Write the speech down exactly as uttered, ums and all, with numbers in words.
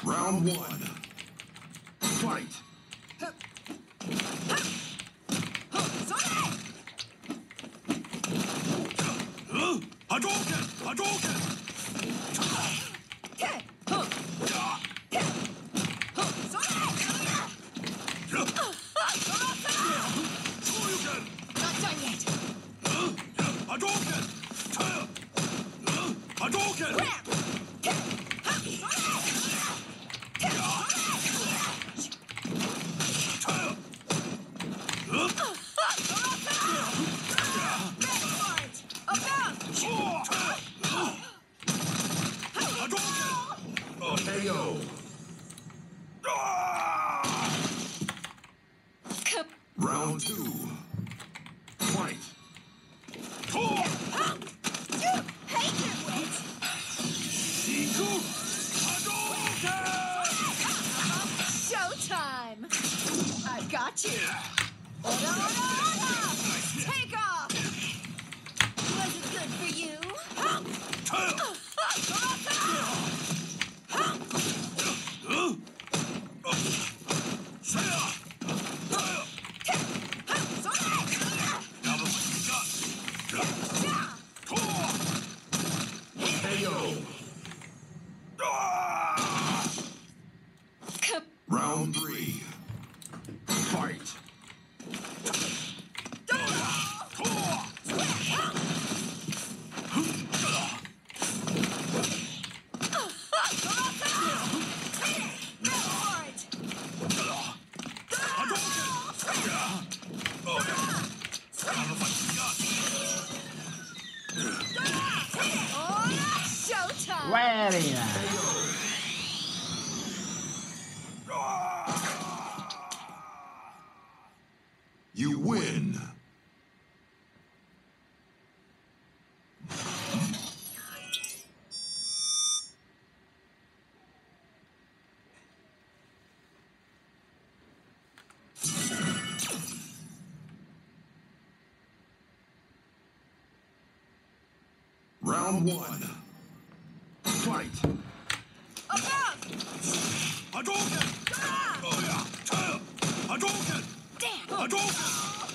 Round one. Fight. Hadouken! Hadouken! Not done yet. Hadouken! Hadouken! K O. Round two. Fight. Showtime! I've got you. Order, order, order! Take off! Was it good for you? Round three. Fight. Showtime! Very nice. You win. Round one. Fight. Hadouken! Oh yeah! Hadouken! Damn! Hadouken!